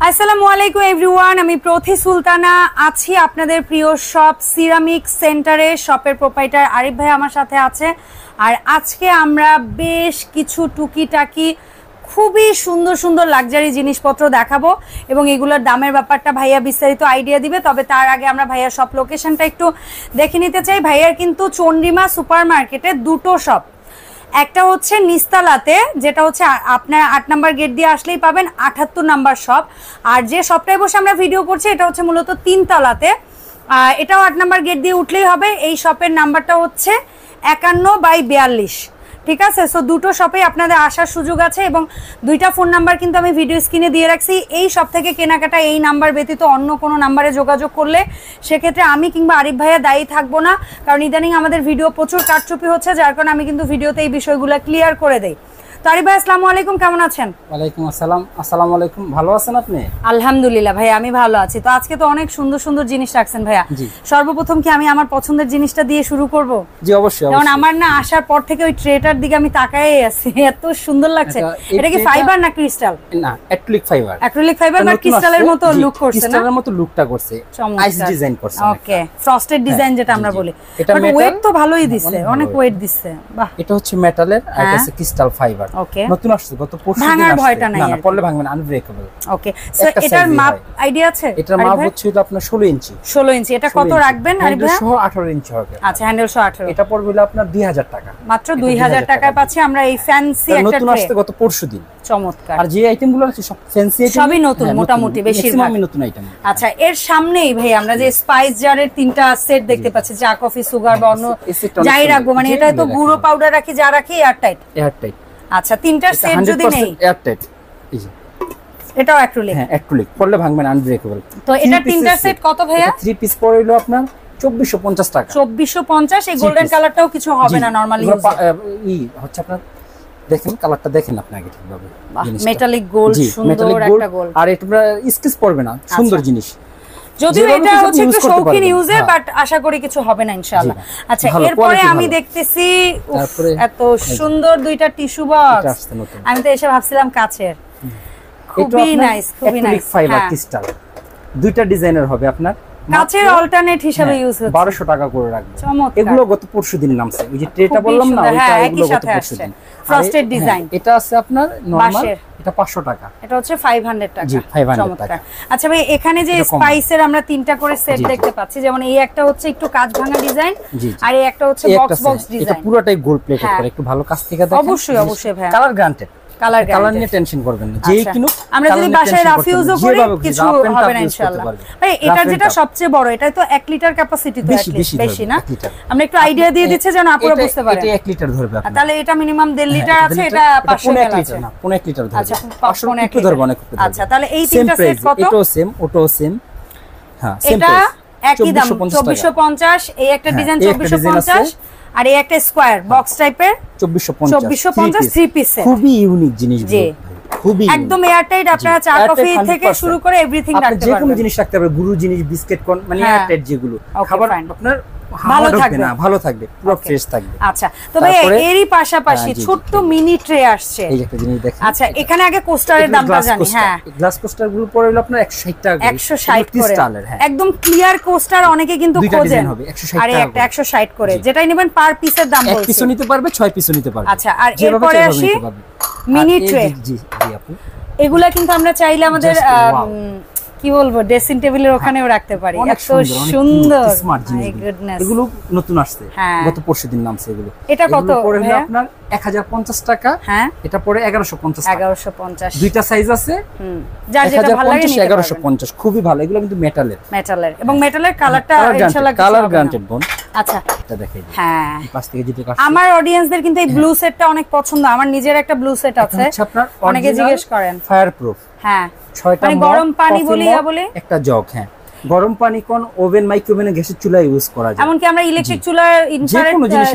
আসসালামু আলাইকুম এভরিওয়ান, আমি প্রথি সুলতানা আছি আপনাদের প্রিয় শপ সিরামিক সেন্টারে। শপের প্রোপাইটার আরিফ ভাই আমার সাথে আছে। আর আজকে আমরা বেশ কিছু টুকিটাকি খুবই সুন্দর সুন্দর লাক্সারি জিনিসপত্র দেখাবো এবং এগুলোর দামের ব্যাপারটা ভাইয়া বিস্তারিত আইডিয়া দিবে। তবে তার আগে আমরা ভাইয়ার শপ লোকেশনটা একটু দেখে নিতে চাই। ভাইয়ার কিন্তু চন্ডিমা সুপার মার্কেটে দুটো শপ, একটা হচ্ছে নিস্তালাতে, যেটা হচ্ছে আপনার 8 নাম্বার গেট দিয়ে আসলেই পাবেন 78 নাম্বার শপ। আর যে শপটায় বসে আমরা ভিডিও করছি এটা হচ্ছে মূলত 3 তলাতে, এটাও 8 নাম্বার গেট দিয়ে উঠলেই হবে। এই শপের নাম্বারটা হচ্ছে 51/42। ঠিক আছে, সো দুটো শপে আপনাদের আসার সুযোগ আছে এবং দুইটা ফোন নাম্বার কিন্তু আমি ভিডিও স্ক্রিনে দিয়ে রাখছি। এই শপ থেকে কেনাকাটা এই নাম্বার ব্যতীত অন্য কোনো নাম্বারে যোগাযোগ করলে সেক্ষেত্রে আমি কিংবা আরিফ ভাইয়া দায়ী থাকবো না, কারণ ইদানিং আমাদের ভিডিও প্রচুর কারচুপি হচ্ছে, যার কারণে আমি কিন্তু ভিডিওতে এই বিষয়গুলো ক্লিয়ার করে দেই। তো আরিফ ভাই আসসালামু আলাইকুম, কেমন আছেন? ওয়ালাইকুম আসসালাম। আসসালামু আলাইকুম, ভালো আছেন আপনি? আলহামদুলিল্লাহ ভাইয়া, আমি ভালো আছি। তো আজকে তো অনেক সুন্দর সুন্দর জিনিস রাখছেন ভাইয়া। সর্বপ্রথম কি আমি আমার পছন্দের জিনিসটা দিয়ে শুরু করব? জি অবশ্যই। কারণ আমার না আসার পর থেকে ওই ট্রেটার দিকে আমি তাকাই আছি, এত সুন্দর লাগছে। এটা কি ফাইবার না ক্রিস্টাল? না, অ্যাক্রিলিক ফাইবার। অ্যাক্রিলিক ফাইবার বা ক্রিস্টালের মতো লুক করছে না? ক্রিস্টালের মতো লুকটা করছে, আইস ডিজাইন করছে। ওকে, ফ্রস্টেড ডিজাইন যেটা আমরা বলি। এটা ওয়েট তো ভালোই দিচ্ছে, অনেক ওয়েট দিচ্ছে। বাহ, এটা হচ্ছে মেটালের আর এটা হচ্ছে ক্রিস্টাল ফাইবার। ওকে, নতুন আসছে, গত পরশু দিন আসছে। ভাঙার ভয়টা নাই, না পড়লে ভাঙবে না, আনব্রেকেবল। ওকে, সো এটার মাপ আইডিয়া আছে? এটার মাপ হচ্ছে আপনার 16 ইঞ্চি। 16 ইঞ্চি। এটা কত রাখবেন আরিফ ভাই? 18 ইঞ্চি হবে। আচ্ছা, হ্যান্ডেল 18। এটা পড়বে হলো আপনার 2000 টাকা। মাত্র 2000 টাকায় পাচ্ছি আমরা এই ফ্যান্সি একটা নতুন আসছে গত পরশু দিন। চমৎকার। আর যে আইটেমগুলো আছে সব ফ্যান্সি আইটেম, সবই নতুন, মোটামুটি বেশিরভাগ নতুন আইটেম। আচ্ছা, এর সামনেই ভাই আমরা যে স্পাইস জারের 3টা সেট দেখতে পাচ্ছি, চা কফি সুগার বা অন্য যাই রাখবো, মানে এটা তো গুঁড়ো পাউডার রাখি যা রাখি এয়ারটাইট। এয়ারটাইট। আচ্ছা, 3টা সেট যদি নেই এয়ারটাইট, এই যে এটাও অ্যাক্রিলিক। হ্যাঁ, অ্যাক্রিলিক পড়লে ভাঙবে না, আনব্রেকেবল। তো এটা 3টা সেট কত ভাইয়া? 3 পিস পড়লো আপনার 2450 টাকা। 2450। এই গোল্ডেন কালারটাও কিছু হবে না নরমালি ইউজ? ই হচ্ছে আপনার, দেখেন কালারটা দেখেন আপনি আগে ঠিকভাবে। মেটালিক গোল্ড, সুন্দর একটা গোল্ড। আর এটা স্কেচ পড়বে না, সুন্দর জিনিস। যদিও এটা হচ্ছে একটু শৌখিন ইউজে, বাট আশা করি কিছু হবে না ইনশাআল্লাহ। আচ্ছা, এরপরে আমি দেখতেছি এত সুন্দর দুইটা টিস্যু বক্স। আমি তো এসে ভাবছিলাম কাচের। খুবই নাইস, খুবই নাইস। ফাইবার ক্রিস্টাল দুইটা ডিজাইনের হবে আপনার, কাচের অল্টারনেট হিসেবে ইউজ হচ্ছে। 1200 টাকা করে রাখবে। চমৎকার। এগুলো গত পরশু দিন নামছে, ওই যে ট্রেটা বললাম না, ওইটা এগুলো গত পরশু দিন। Frosted design. এটা আছে আপনার নরমাল, এটা 500 টাকা। এটা হচ্ছে 500 টাকা। জি, 500 টাকা। আচ্ছা ভাই, এখানে যে স্পাইসের আমরা 3টা করে সেট দেখতে পাচ্ছি, যেমন এই একটা হচ্ছে একটু কাঁচ ভাঙা ডিজাইন, আর এই একটা হচ্ছে বক্স বক্স ডিজাইন। এটা পুরোটাই গোল্ড প্লেটেড করে, একটু ভালো কাছ থেকে দেখেন। অবশ্যই অবশ্যই ভাই, কালার গ্রান্টেড। কালার নিয়ে টেনশন করবেন না, যেই কিনুক আমরা যদি বাসায় রাফিউজও করি কিছু হবে না ইনশাআল্লাহ। ভাই এটা যেটা সবচেয়ে বড়, এটা তো 1 লিটার ক্যাপাসিটি, তো বেশি না? আমরা একটু আইডিয়া দিয়ে দিচ্ছি যেন আপনারা বুঝতে পারেন। এটা 1 লিটার ধরবে আপনার, তাহলে এটা মিনিমাম 1.5 লিটার আছে, এটা 500 ml আছে না, 1 লিটার ধরবে। আচ্ছা, 500 একটু ধরবে, অনেক একটু ধরবে। আচ্ছা, তাহলে এই তিনটা সেট কত? এটাও সেম, ওটাও সেম। হ্যাঁ, সেম এটা প্রাইস, একই দাম 2450। এই একটা ডিজাইন 2450, আর এই একটা স্কয়ার বক্স টাইপের 2450 3 পিস সেট। খুবই ইউনিক জিনিস, খুবই একদম এয়ারটাইট। আপনারা চা কফি থেকে শুরু করে এভরিথিং রাখতে পারবেন, যে কোনো জিনিস রাখতে পারবেন, গুরু জিনিস, বিস্কিট কোন, মানে এয়ারটাইট যেগুলো খাবার আপনার ভালো থাকবে না, ভালো থাকবে, পুরো ফ্রেশ থাকবে। আচ্ছা, তবে এরই পাশাপাশি ছোট্ট মিনি ট্রে আসছে। এই একটা জিনিস দেখেন। আচ্ছা, এখানে আগে কোস্টারের দামটা জানি। হ্যাঁ, গ্লাস কোস্টার গুলো পড়ে হলো আপনার 160 টাকা, 160 করে। একদম ক্লিয়ার কোস্টার অনেকে কিন্তু খোঁজেন, আর এই একটা 160 করে। যেটাই নেবেন পার পিসের দাম বলছি। 1 পিসও নিতে পারবে, 6 পিসও নিতে পারবে। আচ্ছা, আর এরপরে আসি মিনি ট্রে। জি আপু, এগুলা কিন্তু আমরা চাইলে আমাদের কি বলবো ড্রেসিং টেবিলের ওখানেও রাখতে পারি। এত সুন্দর স্মার্ট জিনিস, এগুলো নতুন আসছে, গত পরশু দিন নামছে এগুলো। এটা কত পড়ে হলো আপনার 1050 টাকা। হ্যাঁ, এটা পড়ে 1150 টাকা। 1150। দুইটা সাইজ আছে, যার যেটা ভালো লাগে নিতে পারবেন। 1150 খুবই ভালো। এগুলো কিন্তু মেটালের এবং মেটালের কালারটা ইনশাআল্লাহ কালার গ্রান্টেড বোন। আচ্ছা, এটা দেখাই দিই। হ্যাঁ, পাশ থেকে যেটা কাটছে, আমার অডিয়েন্সদের কিন্তু এই ব্লু সেটটা অনেক পছন্দ। আমার নিজের একটা ব্লু সেট আছে, অনেকে জিজ্ঞেস করেন। Fireproof. হ্যাঁ, 6টা মানে গরম পানি বলে একটা জগ। হ্যাঁ, গরম পানি কোন ওভেন, মাইক্রোওভেনে, গ্যাসের চুলায় ইউজ করা যায়। এমনকি আমরা ইলেকট্রিক চুলা, ইনফ্রারেড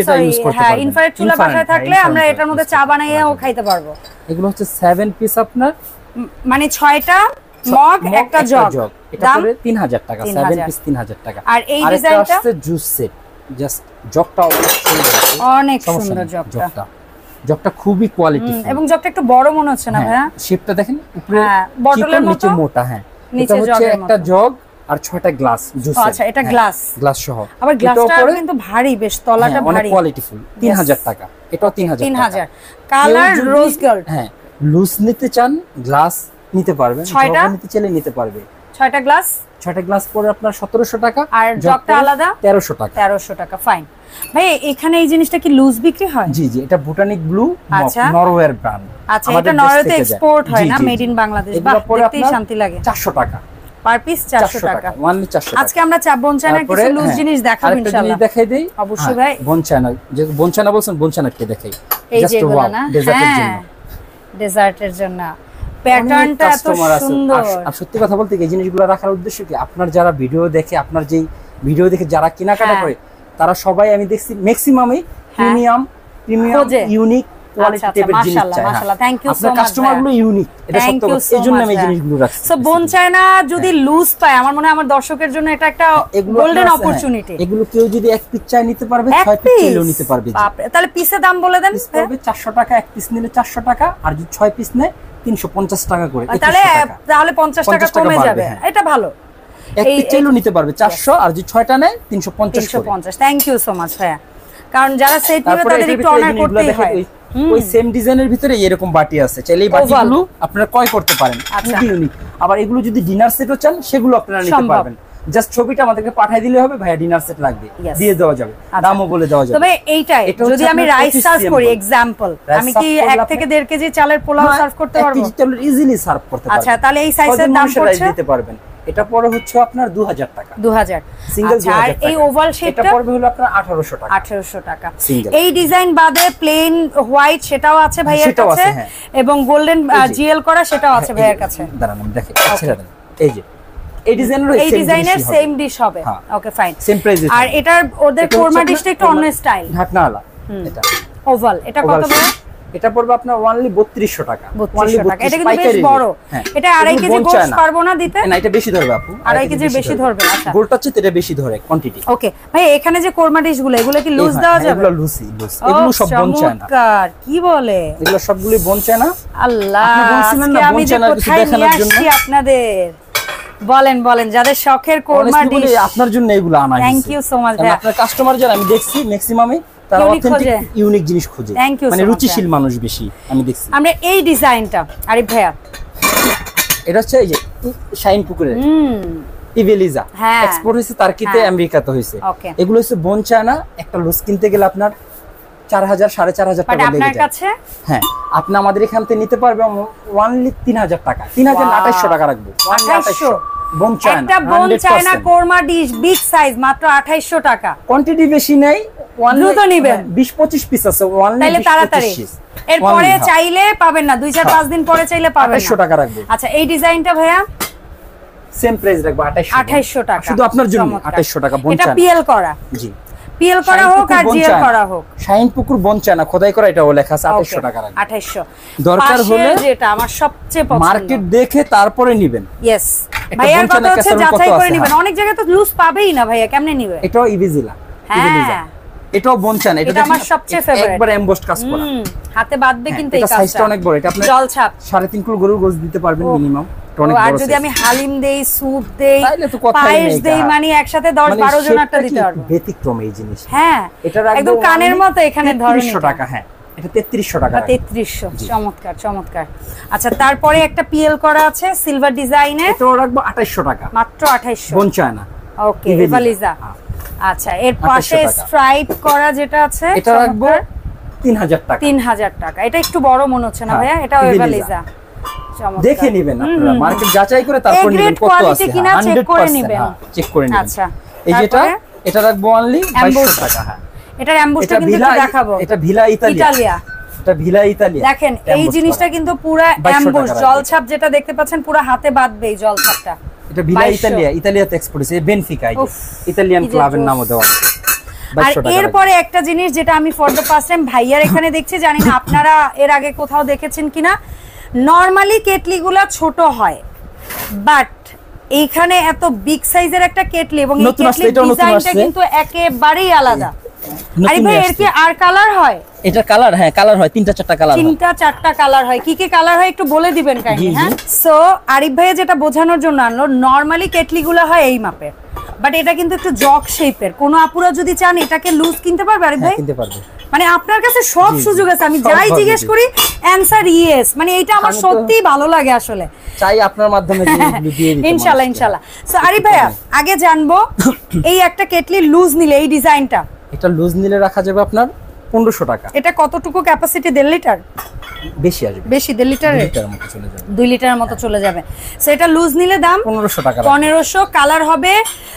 চুলা বাসায় থাকলে আমরা এটার মধ্যে চা বানাইয়াও খাইতে পারবো। এগুলো হচ্ছে 7 পিস আপনার, মানে 6টা মগ, একটা জগ। এটা পড়ে 3000 টাকা। 7 পিস 3000 টাকা। আর এই ডিজাইনটা আছে জুস সেট, জাস্ট জগটা অনেক সুন্দর। জগটা জগটা খুবই কোয়ালিটি এবং জগটা একটু বড় মনে হচ্ছে না ভাইয়া? শেপটা দেখেন, উপরে বটলের মতো, নিচে মোটা। হ্যাঁ, এটা হচ্ছে একটা জগ আর 6টা গ্লাস জুস। আচ্ছা, এটা গ্লাস সহ। আবার গ্লাসটা কিন্তু ভারী, বেশ তলাটা ভারী, অনেক কোয়ালিটিফুল। 3000 টাকা, এটাও 3000 কালার রোজ গোল্ড। হ্যাঁ, লুজ নিতে চান গ্লাস নিতে পারবেন, জগ নিতে চাইলে নিতে পারবে। 6টা গ্লাস পরে আপনার 1700 টাকা, আর জগটা আলাদা 1300 টাকা। 1300 টাকা, ফাইন। ভাই এখানে এই জিনিসটা কি লুজ বিক্রি হয়? জি, এটা বোটানিক ব্লু, নরওয়ের ব্র্যান্ড। আচ্ছা, এটা নরওয়েতে এক্সপোর্ট হয় না, মেড ইন বাংলাদেশ। বাহ, দেখতেই শান্তি লাগে। 400 টাকা পার পিস, 400 টাকা, ওনলি 400 টাকা। আজকে আমরা বনচায়নার কিছু লুজ জিনিস দেখাবো ইনশাআল্লাহ। দেখাই দেই অবশ্যই ভাই। বনচায়না বলছেন, বনচায়নাকে দেখাই। এই যেগুলো না, ডেজার্টের জন্য প্যাটার্নটা এত সুন্দর। আর সত্যি কথা বলতে এই জিনিসগুলো রাখার উদ্দেশ্য কি, আপনার যারা ভিডিও দেখে, আপনার যেই ভিডিও দেখে যারা কেনাকাটা করে, তারা সবাই আমি দেখছি ম্যাক্সিমামই প্রিমিয়াম ইউনিক কোয়ালিটি টাইপের জিনিস চায়। মাশাআল্লাহ, থ্যাঙ্ক ইউ সো মাচ। আপনার কাস্টমারগুলো ইউনিক, এটা সত্য কথা, এইজন্য আমি এই জিনিসগুলো রাখছি। সো বনচায়না যদি লুজ পায়, আমার মনে হয় আমার দর্শকের জন্য এটা একটা গোল্ডেন অপরচুনিটি। এগুলো কেউ যদি এক পিস চাই নিতে পারবে, 6 পিস চাইলেও নিতে পারবে। তাহলে পিসের দাম বলে দেন। 400 টাকা, এক পিস নিলে 400 টাকা, আর যদি 6 পিস নেয় 350 টাকা করে। তাহলে 50 টাকা কমে যাবে, এটা ভালো। এক পিস চাইলেও নিতে পারবে 400, আর যদি 6টা নেয় 350। থ্যাংক ইউ সো মাচ ভাইয়া, কারণ যারা সেট নেবে তাদের একটু অনার করতেই হয়। ওই সেম ডিজাইনের ভিতরে এরকম বাটি আছে, চাইলে এই বাটিগুলো আপনারা ক্রয় করতে পারেন, খুবই ইউনিক। আবার এগুলো যদি ডিনার সেটও চান, সেগুলো আপনারা নিতে পারবেন। জাস্ট ছবিটা আমাদেরকে পাঠিয়ে দিলে হবে, ভাইয়া ডিনার সেট লাগবে, দিয়ে দেওয়া যাবে, দামও বলে দেওয়া যাবে। তবে এইটাই যদি আমি রাইস সার্ভ করি, एग्जांपल আমি কি 1 থেকে 1.5 কেজি চালের পোলাও সার্ভ করতে পারবো? 1 কেজি চালের ইজিলি সার্ভ করতে পারবেন। আচ্ছা, তাহলে এই সাইজের দাম পড়ছে দিতে পারবেন। এটা পরে হচ্ছে আপনার 2000 টাকা, 2000 সিঙ্গেল। আর এই ওভাল শেপটা এটা পড়বে হলো আপনার 1800 টাকা, 1800 টাকা। এই ডিজাইন বাদে প্লেন হোয়াইট সেটাও আছে ভাইয়ের কাছে, এবং গোল্ডেন জিএল করা সেটাও আছে ভাইয়ের কাছে। দাঁড়ান আমি দেখি, ছেড়ে দেন। এই যে এই ডিজাইনের সেম ডিশ হবে। Okay, fine, same price. আর এটার ওদের কোরমা ডিশটা একটু অন্য স্টাইল, ঢাকনাওয়ালা। এটা ওভাল, এটা কত ভাই? এটা পড়বে আপনার অনলি 3200 টাকা। 3200 টাকা, এটা কিন্তু বেশ বড়। এটা 2.5 কেজি গোশ পারবো না দিতে? না, এটা বেশি ধরবে আপু, 2.5 কেজির বেশি ধরবে। আচ্ছা, গোলটা হচ্ছে এটা বেশি ধরে কোয়ান্টিটি। ওকে ভাই, এখানে যে কোরমা ডিশগুলো, এগুলো কি লুজ দেওয়া যাবে? এগুলো লুজ, এগুলো সব বনচায়না। কি বলে, এগুলো সবগুলোই বনচায়না। আল্লাহ, আজকে আমি যে কোথায় নিয়ে আসছি আপনাদের। বলেন যাদের শখের কোরমা ডিশ, আপনার জন্য এগুলো আনা হয়েছে। থ্যাংক ইউ সো মাচ ভাই। আপনার কাস্টমার যারা আমি দেখছি ম্যাক্সিমামই তারা অথেন্টিক ইউনিক জিনিস খোঁজে, মানে রুচিশীল মানুষ বেশি আমি দেখছি। আমরা এই ডিজাইনটা, আরিফ ভাইয়া, এটা হচ্ছে এই যে শাইন পুকুরের ইভেলিজা, এক্সপোর্ট হইছে টার্কিতে, আমেরিকাতে হইছে। এগুলো হচ্ছে বনচায়না। একটা লুজ কিনতে গেলে আপনার 4000 4500 টাকা লেগে যায়। আপনার কাছে হ্যাঁ, আপনি আমাদের এখান থেকে নিতে পারবেন অনলি 3000 টাকা, 2800 টাকা রাখবো। 2800 বনচায়না, একটা bone china korma dish big size, মাত্র 2800 টাকা। কোয়ান্টিটি বেশি নাই, দ্রুত নিবেন। 20-25 পিস আছে, তাহলে তাড়াতাড়ি। এরপরে চাইলে পাবেন না, 2-4-5 দিন পরে চাইলে পাবেন না। 2800 টাকা রাখবো। আচ্ছা, এই ডিজাইনটা ভাইয়া সেম প্রাইস রাখবো, 2800 টাকা, শুধু আপনার জন্য 2800 টাকা। বনচায়না, এটা পিএল করা। জি, পিএল করা হোক আর জিএল করা হোক, শাইন পুকুর বনচায়না খোদাই করা, এটাও লেখা আছে 2800 টাকা রাখবো। 2800 দরকার হলে, যেটা আমার সবচেয়ে পছন্দ, মার্কেট দেখে তারপরে নেবেন। ইয়েস, ভাইয়ার কথা হচ্ছে যাচাই করে নেবেন। অনেক জায়গায় তো লুজ পাবেই না ভাইয়া, কেমনে নিবে? এটাও ইভিজিলা, ইভিজিলা, এটাও বনচায়না। এটা আমার সবচেয়ে ফেভারিট, একবার এমবসড কাজ করা, হাতে বাঁধবে কিন্তু এই কাজটা। সাইজটা অনেক বড়, এটা আপনি জলছাপ 3.5 কিলো গরুর গোশত দিতে পারবেন মিনিমাম। আর যদি আমি হালিম দেই, স্যুপ দেই, পায়েস দেই, মানে একসাথে 10-12 জনেরটা দিতে পারবো। ব্যতিক্রম এই জিনিস। হ্যাঁ, এটা একদম কানের মতো এখানে ধরেন 300 টাকা। হ্যাঁ, এটা 3300 টাকা। 3300, চমৎকার চমৎকার। আচ্ছা, তারপরে একটা পিএল করা আছে সিলভার ডিজাইনে, এটাও রাখবো 2800 টাকা, মাত্র 2800 বনচায়না। ওকে, এভালিজা। আচ্ছা, এর পাশে স্ট্রাইপ করা যেটা আছে, এটা রাখবো 3000 টাকা। 3000 টাকা, এটা একটু বড় মনে হচ্ছে না ভাইয়া? এটাও এভালিজা। দেখে নেবেন আপনারা, মার্কেট যাচাই করে তারপর নেবেন, কত আছে 100% চেক করে নেবেন। আচ্ছা, এই যেটা, এটা রাখবো অনলি 2200 টাকা। হ্যাঁ, এটার এমবসটা কিন্তু একটু দেখাবো। এটা ভিলা ইতালিয়া, এটা ভিলা ইতালিয়া। দেখেন এই জিনিসটা কিন্তু পুরো এমবস, জলছাপ যেটা দেখতে পাচ্ছেন পুরো হাতে বাঁধবে এই জলছাপটা। এটা ভিলা ইতালিয়া, ইতালিয়াতে এক্সপোর্ট হইছে, বেনফিকা, ইতালিয়ান ক্লাবের নামও দেওয়া। আর এরপরে একটা জিনিস যেটা আমি ফর দ্য ফার্স্ট টাইম ভাইয়ার এখানে দেখছি, জানি না আপনারা এর আগে কোথাও দেখেছেন কিনা। নরমালি কেটলিগুলো ছোট হয়, বাট এইখানে এত বিগ সাইজের একটা কেটলি, এবং এই কেটলির ডিজাইনটা কিন্তু একেবারেই আলাদা। আরে ভাই এর কি আর কালার হয়? এটা কালার, হ্যাঁ কালার হয়, 3-4টা কালার হয়। 3-4টা কালার হয়। কি কি কালার হয় একটু বলে দিবেন কাইন্ডলি। হ্যাঁ, সো আরিফ ভাই যেটা বোঝানোর জন্য আনলো, নরমালি কেটলিগুলো হয় এই মাপের, বাট এটা কিন্তু একটু জগ শেপের। কোন আপুরা যদি চান এটাকে লুজ কিনতে পারবে আরিফ ভাই? কিনতে পারবে। মানে আপনার কাছে সব সুযোগ আছে, আমি যাই জিজ্ঞেস করি অ্যানসার ইয়েস। মানে এটা আমার সত্যিই ভালো লাগে আসলে, চাই আপনার মাধ্যমে দিয়ে দিতে। ইনশাআল্লাহ ইনশাআল্লাহ। সো আরিফ ভাইয়া আগে জানবো এই একটা কেটলি লুজ নিলে এই ডিজাইনটা, এটা লুজ নিলে রাখা যাবে আপনার 1500 টাকা। এটা কতটুকু ক্যাপাসিটি? 1.5 লিটার? বেশি আসবে, বেশি 1.5 লিটারের মতো চলে যাবে, 2 লিটারের মতো চলে যাবে। সো এটা লুজ নিলে দাম 1500 টাকা। 1500। কালার হবে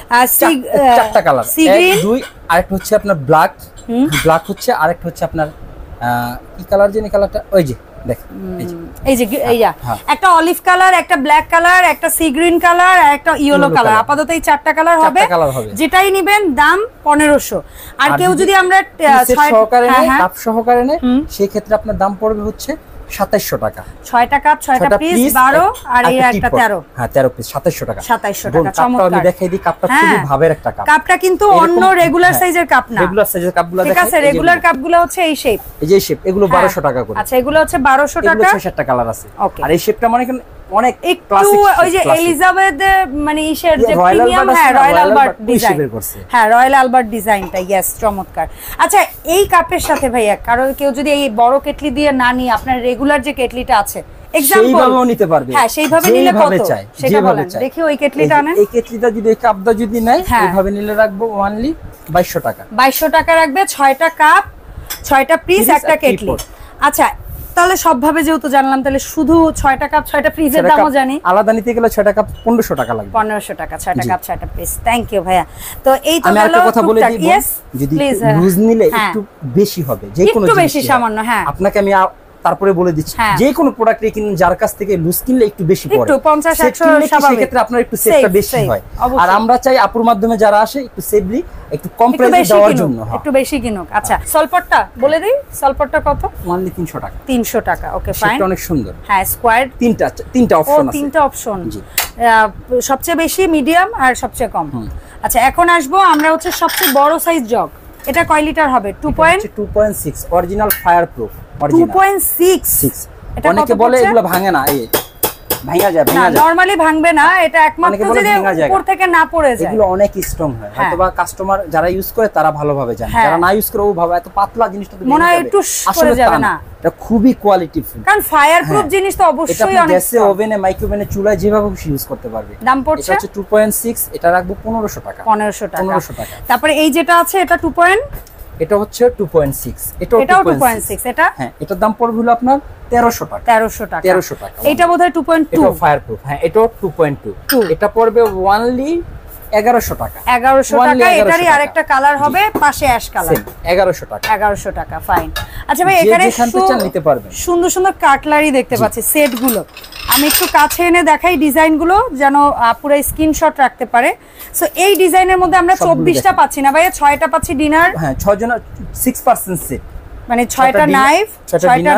4টা কালার, সি গ্রিন, 2 আরেকটা হচ্ছে আপনার ব্ল্যাক, ব্ল্যাক হচ্ছে আরেকটা হচ্ছে আপনার কি কালার জানি কালারটা, ওই যে দেখেন এই যে এইয়া একটা অলিভ কালার, একটা ব্ল্যাক কালার, একটা সি গ্রিন কালার আর একটা ইয়েলো কালার। আপাতত এই 4টা কালার হবে, যেটাই নেবেন দাম 1500। আর কেউ যদি আমরা সহকারে নেয়, কাপ সহকারে নেয়, সেই ক্ষেত্রে আপনার দাম পড়বে হচ্ছে 2700 টাকা। 6টা কাপ, 6টা পিস, 12 আর এই একটা 13। হ্যাঁ 13 পিস 2700 টাকা। 2700 টাকা। চমৎকার। আমি দেখাই দিই কাপটা, খুবই ভাবের একটা কাপ। কাপটা কিন্তু অন্য রেগুলার সাইজের কাপ না, রেগুলার সাইজের কাপগুলো দেখেন। ঠিক আছে, রেগুলার কাপগুলো হচ্ছে এই শেপ, এই যে শেপ, এগুলো 1200 টাকা করে। আচ্ছা এগুলো হচ্ছে 1200 টাকা। এগুলো 6-7টা কালার আছে। আর এই শেপটা মানে অনেক একটু ওই যে এলিজাবেথ মানে ইশের যে প্রিমিয়াম, হ্যাঁ রয়্যাল আলবার্ট ডিজাইন, হ্যাঁ রয়্যাল আলবার্ট ডিজাইনটা, ইয়েস চমৎকার। আচ্ছা এই কাপের সাথে ভাইয়া কারো কেউ যদি এই বড় কেটলি দিয়ে না নিয়ে আপনার রেগুলার যে কেটলিটা আছে সেইভাবেও নিতে পারবে। হ্যাঁ সেইভাবে নিলে কত সেটা বলেন। দেখি ওই কেটলিটা আনেন, এই কেটলিটা যদি এই কাপটা যদি নেয় এইভাবে নিলে রাখবো অনলি 2200 টাকা। 2200 টাকা রাখবে, 6টা কাপ, 6টা পিস, একটা কেটলি। আচ্ছা তাহলে সবভাবে যেহেতু জানলাম, তাহলে শুধু 6টা কাপ 6টা পিসের দামও জানি। আলাদা নিতে গেলে 6টা কাপ 1500 টাকা লাগবে। 1500 টাকা 6টা কাপ 6টা পিস। থ্যাংক ইউ ভাইয়া। তো এই তো আমি একটা কথা বলে দিই, যদি লুজ নিলে একটু বেশি হবে, যে কোনো একটু বেশি সামান্য। হ্যাঁ আপনাকে আমি তারপরে বলে দিচ্ছি, যে কোনো প্রোডাক্ট কিনুন যার কাছ থেকে লুজ কিনলে একটু বেশি পড়ে, একটু 50-100 স্বাভাবিক, সেই ক্ষেত্রে আপনার একটু সেভটা বেশি হয়। আর আমরা চাই আপুর মাধ্যমে যারা আসে একটু সেভলি, একটু কম প্রাইসে দেওয়ার জন্য একটু বেশি কিনুক। আচ্ছা সলপটটা বলে দেই, সলপটটা কত? অনলি 300 টাকা। 300 টাকা, ওকে ফাইন। সেটা অনেক সুন্দর। হ্যাঁ স্কয়ার তিনটা অপশন আছে। তিনটা অপশন, সবচেয়ে বেশি, মিডিয়াম আর সবচেয়ে কম। আচ্ছা এখন আসবো আমরা হচ্ছে সবচেয়ে বড় সাইজ জগ। এটা কয় লিটার হবে? 2.6 অরিজিনাল ফায়ার প্রুফ। 2.6 এটা অনেকে বলে এগুলো ভাঙে না, এই ভাঙা যায় না, নরমালি ভাঙবে না, এটা একমাত্র যদি উপর থেকে না পড়ে যায়। এগুলো অনেক স্ট্রং হয়, হয়তোবা কাস্টমার যারা ইউজ করে তারা ভালোভাবে জানে, যারা না ইউজ করে ও ভাবে এত পাতলা জিনিসটা তো মনে হয় একটু পড়ে যাবে না। এটা খুবই কোয়ালিটিফুল, কারণ ফায়ার প্রুফ জিনিস তো অবশ্যই অনেক। গ্যাসে, ওভেনে, মাইক্রোওভেনে, চুলায় যেভাবে খুশি ইউজ করতে পারবে। দাম পড়ছে এটা হচ্ছে 2.6, এটা রাখবো 1500 টাকা। 1500 টাকা। তারপরে এই যেটা আছে এটা 2. এটা হচ্ছে 2.6, এটাও 2.6। এটা হ্যাঁ এটার দাম পড়বে হলো আপনার 1300 টাকা। 1300 টাকা। এটা বোধহয় 2.2। এটা ফায়ার প্রুফ, হ্যাঁ এটাও 2.2। এটা পড়বে অনলি 1100 টাকা। 1100 টাকা। এটারই আরেকটা কালার হবে পাশে অ্যাশ কালার, 1100 টাকা। 1100 টাকা, ফাইন। আচ্ছা ভাই এখানে নিতে পারবেন, সুন্দর সুন্দর কাটলারি দেখতে পাচ্ছি, সেট গুলো আমি একটু কাছে এনে দেখাই ডিজাইন গুলো, যেন পুরো স্ক্রিনশট রাখতে পারে। সো এই ডিজাইনের মধ্যে আমরা 24টা পাচ্ছি না ভাইয়া, 6টা পাচ্ছি ডিনার। হ্যাঁ 6 জন 6% সেট, মানে 6টা নাইফ, 6টা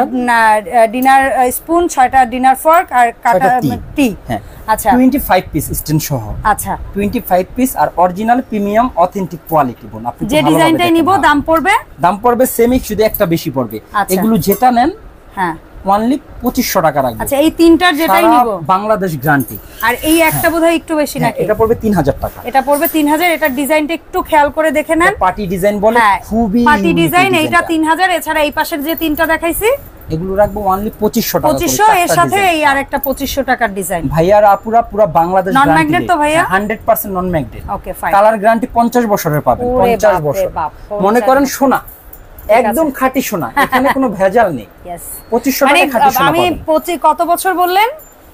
ডিনার স্পুন, 6টা ডিনার ফর্ক আর কাটা টি। হ্যাঁ আচ্ছা 25 পিস স্ট্যান্ড সহ। আচ্ছা 25 পিস আর original premium authentic quality bone. আপনি যে ডিজাইনটাই নিব দাম পড়বে সেমই, শুধু একটা বেশি পড়বে। এগুলো যেটা নেন হ্যাঁ অনলি 2500 টাকা রাখবে। আচ্ছা এই তিনটার যেটাই নিব বাংলাদেশ গ্যারান্টি। আর এই একটা বোধহয় একটু বেশি নাকি? এটা পড়বে 3000 টাকা। এটা পড়বে 3000। এটা ডিজাইনটা একটু খেয়াল করে দেখে নেন, পার্টি ডিজাইন বলে, খুবই পার্টি ডিজাইন। এইটা 3000। এছাড়া এই পাশের যে তিনটা দেখাইছি এগুলো রাখবো অনলি 2500 টাকা। 2500 এর সাথে এই আরেকটা 2500 টাকার ডিজাইন। ভাইয়ার আপুরা পুরো বাংলাদেশ নন ম্যাগনেট তো ভাইয়া? 100% non magnet. Okay fine. Colour guarantee 50 বছরের পাবেন। 50 বছর মনে করেন সোনা, একদম খাঁটি সোনা, এখানে কোনো ভেজাল নেই। 2500 টাকা খাঁটি সোনা পাবেন। আমি কত বছর বললেন?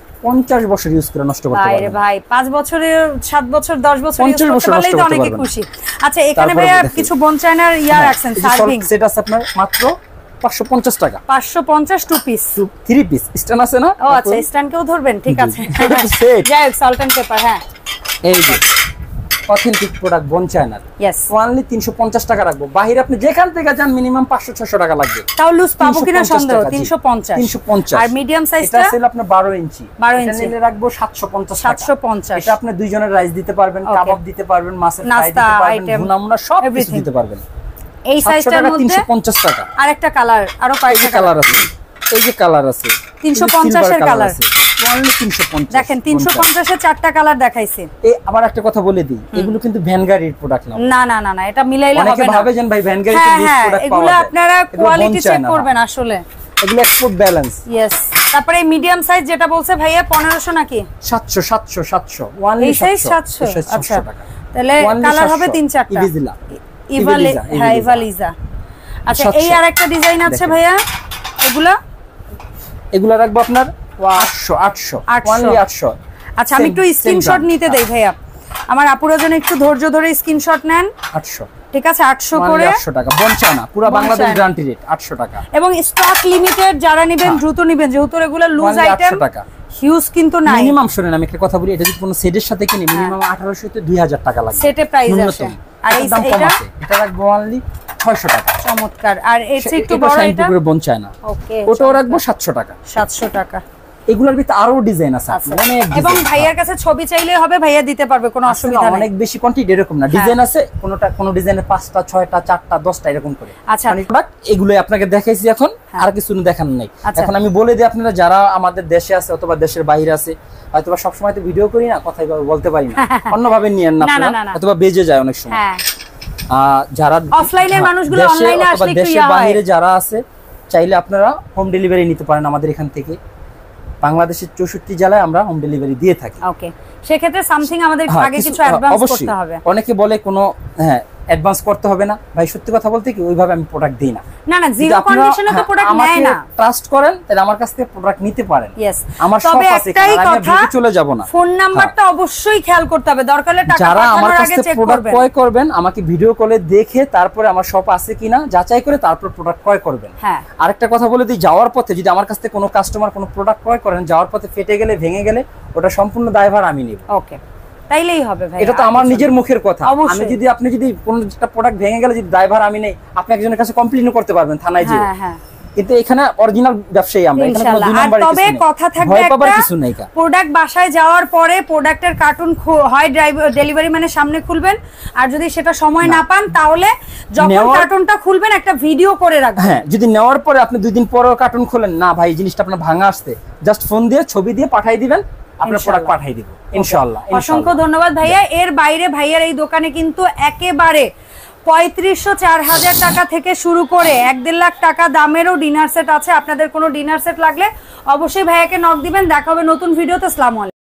50 বছর ইউজ করে নষ্ট করতে পারবেন। ভাই 5 বছরে 7 বছর 10 বছর ইউজ করতে পারলেই তো অনেক খুশি। আচ্ছা এখানে ভাইয়া কিছু বোন চায়নার ইয়ার রাখছেন, সার্ভিং সেট আছে আপনার মাত্র 550 টাকা। 550 টু পিস, 3 পিস স্ট্যান্ড আছে না? ও আচ্ছা স্ট্যান্ড কেও ধরবেন, ঠিক আছে। যাই হোক সল্ট এন্ড পেপার। হ্যাঁ এই যে অথেন্টিক প্রোডাক্ট বোন চায়নার, यस অনলি 350 টাকা রাখবো। বাইরে আপনি যেখান থেকে যান মিনিমাম 500-600 টাকা লাগবে। তাও লুজ পাবো কিনা সন্দেহ। 350। আর মিডিয়াম সাইজটা এটা ছিল আপনার 12 ইঞ্চি। 12 ইঞ্চি নিলে রাখবো 750 টাকা। 750। এটা আপনি দুইজনের রাইস দিতে পারবেন, কাবাব দিতে পারবেন, মাছের ফ্রাই দিতে পারবেন, ভুনা মুনা সব কিছু দিতে পারবেন। এই সাইজটার মধ্যে 350 টাকা। আরেকটা কালার, আরো কয়েকটা কালার আছে, এই যে কালার আছে 350 এর কালার, অনলি 350। দেখেন 350 এর চারটা কালার দেখাইছে। এই আবার একটা কথা বলে দিই, এগুলো কিন্তু ভ্যানগাড়ির প্রোডাক্ট না। না না না না, এটা মিলাইলে হবে না। অনেকে ভাবে যেন ভাই ভ্যানগাড়িতে বেস্ট প্রোডাক্ট পাওয়া যায়, এগুলো আপনারা কোয়ালিটি চেক করবেন আসলে, এগুলো এক্সপোর্ট ব্যালেন্স। यस। তারপরে মিডিয়াম সাইজ যেটা বলছে ভাইয়া 1500 নাকি 700 অনলি 700। আচ্ছা তাহলে কালার হবে 3-4টা। ইভালিজা, হ্যাঁ ইভালিজা। আচ্ছা এই আরেকটা ডিজাইন আছে ভাইয়া, এগুলা রাখবো আপনার 800 অনলি 800। আচ্ছা আমি একটু স্ক্রিনশট নিতে দেই ভাইয়া, আমার আপুরা জন্য একটু ধৈর্য ধরে স্ক্রিনশট নেন। 800 ঠিক আছে, 800 করে 800 টাকা বঞ্চানা, পুরো বাংলাদেশ গ্যারান্টি রেট 800 টাকা। এবং স্টক লিমিটেড, যারা নেবেন দ্রুত নেবেন, যেহেতু রেগুলার লুজ আইটেম 800 টাকা হিউজ কিন্তু নাই। মিনিমাম শুনেন আমি একটা কথা বলি, এটা যদি কোনো সেটের সাথে কিনি মিনিমাম 1800 থেকে 2000 টাকা লাগে সেটে প্রাইস আছে। আর এটা রাখবো অনলি 600 টাকা। চমৎকার। আর এর চেয়ে একটু বড় এটা বঞ্চানা, ওকে ওটাও রাখবো 700 টাকা। 700 টাকা। এগুলোর ভিতরে আরো ডিজাইন আছে অনেক, এবং ভাইয়ার কাছে ছবি চাইলে হবে, ভাইয়া দিতে পারবে, কোনো অসুবিধা নাই। অনেক বেশি কোয়ান্টিটি এরকম না, ডিজাইন আছে কোনো ডিজাইনে 5টা 6টা 4টা 10টা এরকম করে। আচ্ছা প্রোডাক্ট এগুলো আপনাকে দেখাইছি, এখন আর কিছু দেখান নাই। এখন আমি বলে দিই আপনারা যারা আমাদের দেশে আছে অথবা দেশের বাইরে আছে, হয়তোবা সব সময় তো ভিডিও করি না, কথাই বলতে পারি না, অন্যভাবে নিয়েন না আপনারা, অথবা বেজে যায় অনেক সময়। যারা অফলাইনের মানুষগুলো অনলাইনে আসলে একটু দেশের বাইরে যারা আছে, চাইলে আপনারা হোম ডেলিভারি নিতে পারেন আমাদের এখান থেকে। বাংলাদেশের 64 জেলায় আমরা হোম ডেলিভারি দিয়ে থাকি। ওকে, সেক্ষেত্রে সামথিং আমাদের আগে কিছু অ্যাডভান্স করতে হবে। অনেকে বলে কোনো অ্যাডভান্স করতে হবে না, ভাই সত্যি কথা বলতে কি ওইভাবে আমি প্রোডাক্ট দেই না। না না, জিরো কন্ডিশনে তো প্রোডাক্ট নেয় না। ট্রাস্ট করেন তাহলে আমার কাছ থেকে প্রোডাক্ট নিতে পারেন। यस, আমার সব আছে, আমি ভিডিও চলে যাব না। ফোন নাম্বারটা অবশ্যই খেয়াল করতে হবে, দরকার হলে টাকা যারা আমার পাঠানোর কাছ আগে থেকে চেক প্রোডাক্ট করবেন। ক্রয় করবেন, আমাকে ভিডিও কলে দেখে তারপরে আমার শপ আছে কিনা যাচাই করে তারপর প্রোডাক্ট ক্রয় করবেন। হ্যাঁ, আরেকটা কথা বলে দিই, যাওয়ার পথে যদি আমার কাছ থেকে কোনো কাস্টমার কোনো প্রোডাক্ট ক্রয় করেন, যাওয়ার পথে ফেটে গেলে ভেঙে গেলে ওটা সম্পূর্ণ দায়ভার আমি নিব। ওকে, তাইলেই হবে ভাই, এটা তো আমার নিজের মুখের কথা। আপনি যদি কোনো একটা প্রোডাক্ট ভেঙে গেলে যদি দায়ভার আমি নেই, আপনি একজনের কাছে কমপ্লেইনও করতে পারবেন থানায় যেয়ে। হ্যাঁ, কিন্তু এখানে অরিজিনাল ব্যবসায়ী আমরা, এখানে কোনো দুই নাম্বার তবে কথা থাকবে একটা, প্রোডাক্ট বাসায় যাওয়ার পরে প্রোডাক্টের কার্টুন হয় ডেলিভারি মানে সামনে খুলবেন, আর যদি সেটা সময় না পান তাহলে যখন কার্টুনটা খুলবেন একটা ভিডিও করে রাখবেন। হ্যাঁ, যদি নেওয়ার পরে আপনি 2 দিন পরেও কার্টুন খোলেন না, ভাই জিনিসটা আপনার ভাঙা আসছে, জাস্ট ফোন দিয়ে ছবি দিয়ে পাঠিয়ে দিবেন, আপনার প্রোডাক্ট পাঠিয়ে দিব ইনশাআল্লাহ। অসংখ্য ধন্যবাদ ভাইয়া। এর বাইরে ভাইয়ার এই দোকানে কিন্তু একেবারে 3500-4000 টাকা থেকে শুরু করে 1.5 লাখ টাকা দামেরও ডিনার সেট আছে। আপনাদের কোনো ডিনার সেট লাগলে অবশ্যই ভাইয়াকে নক দিবেন। দেখা হবে নতুন ভিডিওতে। আসসালামু আলাইকুম।